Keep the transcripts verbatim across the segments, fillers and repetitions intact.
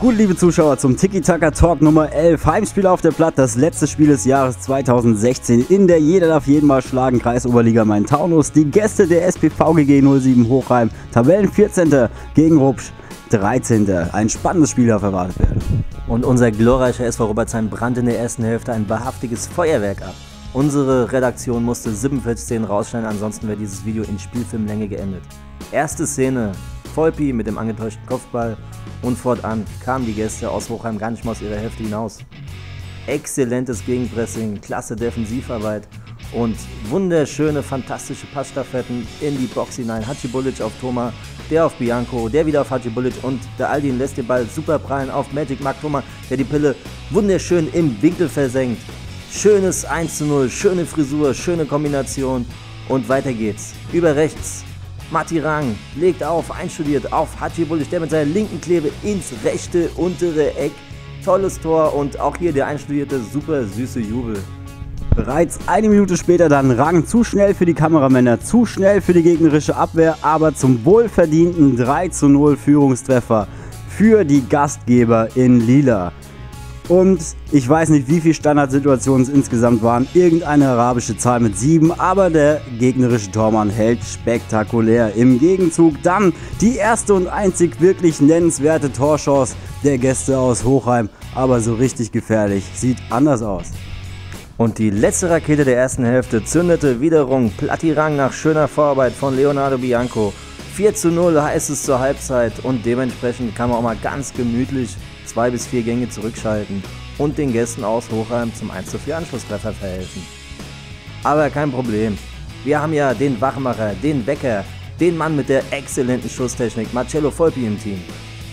Gut, liebe Zuschauer, zum Tiki-Taka-Talk Nummer elf. Heimspiel auf der Platte, das letzte Spiel des Jahres zweitausendsechzehn in der Jeder darf jeden mal schlagen Kreisoberliga Main-Taunus. Die Gäste der S P V G G null sieben Hochheim, Tabellen vierzehnter gegen Rupsch dreizehnter Ein spannendes Spiel darf erwartet werden. Und unser glorreicher S V Robertsheim brannte in der ersten Hälfte ein wahrhaftiges Feuerwerk ab. Unsere Redaktion musste siebenundvierzig Szenen rausschneiden, ansonsten wäre dieses Video in Spielfilmlänge geendet. Erste Szene, Volpi mit dem angetäuschten Kopfball und fortan kamen die Gäste aus Hochheim gar nicht mal aus ihrer Hälfte hinaus. Exzellentes Gegenpressing, klasse Defensivarbeit und wunderschöne, fantastische Passstaffetten in die Box hinein. Hacibulic auf Thoma, der auf Bianco, der wieder auf Hacibulic und der Aldin lässt den Ball super prallen auf Magic Mark Thoma, der die Pille wunderschön im Winkel versenkt. Schönes eins zu null, schöne Frisur, schöne Kombination und weiter geht's. Über rechts, Matti Rang legt auf, einstudiert auf Hacibulic, der mit seiner linken Klebe ins rechte untere Eck. Tolles Tor und auch hier der einstudierte, super süße Jubel. Bereits eine Minute später dann Rang, zu schnell für die Kameramänner, zu schnell für die gegnerische Abwehr, aber zum wohlverdienten drei zu null Führungstreffer für die Gastgeber in Lila. Und ich weiß nicht, wie viele Standardsituationen es insgesamt waren, irgendeine arabische Zahl mit sieben, aber der gegnerische Tormann hält spektakulär. Im Gegenzug dann die erste und einzig wirklich nennenswerte Torchance der Gäste aus Hochheim, aber so richtig gefährlich, sieht anders aus. Und die letzte Rakete der ersten Hälfte zündete wiederum Plattirang nach schöner Vorarbeit von Leonardo Bianco. vier zu null heißt es zur Halbzeit und dementsprechend kann man auch mal ganz gemütlich zwei bis vier Gänge zurückschalten und den Gästen aus Hochheim zum eins zu vier Anschlusstreffer verhelfen. Aber kein Problem, wir haben ja den Wachmacher, den Wecker, den Mann mit der exzellenten Schusstechnik, Marcello Volpi im Team.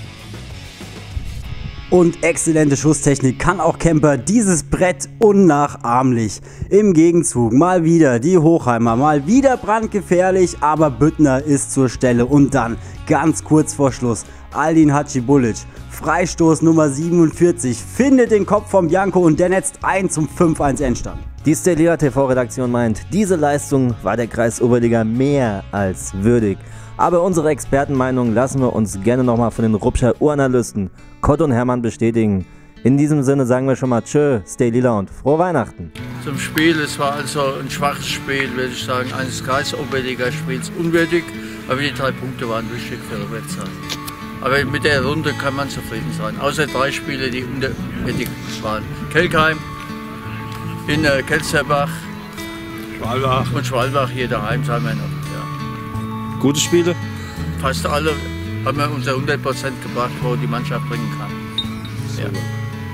Und exzellente Schusstechnik kann auch Kemper, dieses Brett unnachahmlich. Im Gegenzug mal wieder die Hochheimer, mal wieder brandgefährlich, aber Büttner ist zur Stelle. Und dann, ganz kurz vor Schluss, Aldin Hacibulic, Freistoß Nummer siebenundvierzig, findet den Kopf von Bianco und der netzt ein zum fünf eins Endstand. Die Stellia T V-Redaktion meint, diese Leistung war der Kreisoberliga mehr als würdig. Aber unsere Expertenmeinung lassen wir uns gerne nochmal von den Rupscher Uranalysten Kott und Hermann bestätigen. In diesem Sinne sagen wir schon mal Tschö, stay lila und frohe Weihnachten. Zum Spiel, es war also ein schwaches Spiel, würde ich sagen, eines Kreisoberliga-Spiels unwürdig, aber die drei Punkte waren wichtig für Robertsheim. Aber mit der Runde kann man zufrieden sein, außer drei Spiele, die unterwürdig waren. Kelkheim, in äh, Kelzerbach, Schwalbach und Schwalbach hier daheim, sagen wir noch. Ja. Gute Spiele? Fast alle haben wir unser hundert Prozent gebracht, wo die Mannschaft bringen kann. Ja.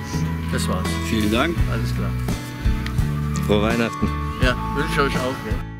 Das war's. Vielen Dank. Alles klar. Frohe Weihnachten. Ja, wünsche ich euch auch. Ja.